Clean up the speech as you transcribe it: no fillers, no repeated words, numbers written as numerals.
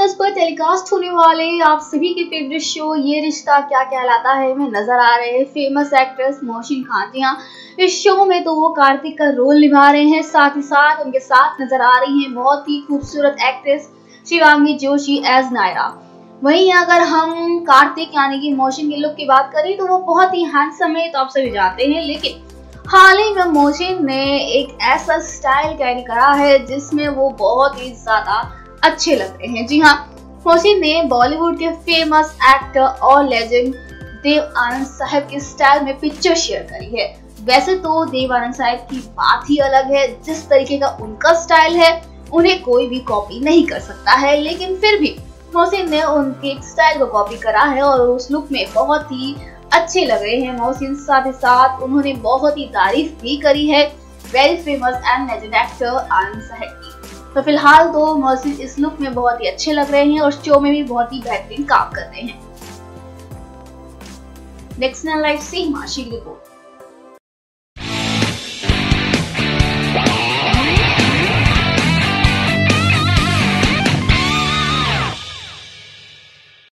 Plus पर telecast होने वाले आप सभी के फेवरेट शो ये रिश्ता क्या कहलाता है में नजर आ रहे हैं फेमस एक्ट्रेस मोहसिन खान। जी हाँ, इस शो में तो वो कार्तिक का रोल निभा रहे हैं, साथ ही साथ उनके साथ नजर आ रही हैं बहुत ही खूबसूरत एक्ट्रेस शिवांगी जोशी एज नायरा। वहीं अगर हम कार्तिक यानी कि मोहसिन के लुक की बात करें तो वो बहुत ही हैंडसम है, तो आप सभी जानते हैं। लेकिन हाल ही में मोहसिन ने एक ऐसा स्टाइल कैरी करा है जिसमें वो बहुत ही ज्यादा अच्छे लग रहे हैं। जी हाँ, मोहसिन ने बॉलीवुड के फेमस एक्टर और लेजेंड देव आनंद साहब के स्टाइल में पिक्चर शेयर करी है। वैसे तो देव आनंद साहब की बात ही अलग है, जिस तरीके का उनका स्टाइल है उन्हें कोई भी कॉपी नहीं कर सकता है, लेकिन फिर भी मोहसिन ने उनके स्टाइल को कॉपी करा है और उस लुक में बहुत ही अच्छे लग रहे हैं मोहसिन। साथ ही साथ उन्होंने बहुत ही तारीफ भी करी है very famous and legend actor Anand साहब की। तो फिलहाल तो मोहसिन इस लुक में बहुत ही अच्छे लग रहे हैं और शो में भी बहुत ही बेहतरीन काम कर रहे हैं। नेक्स्ट लाइव से हिमांशी की रिपोर्ट।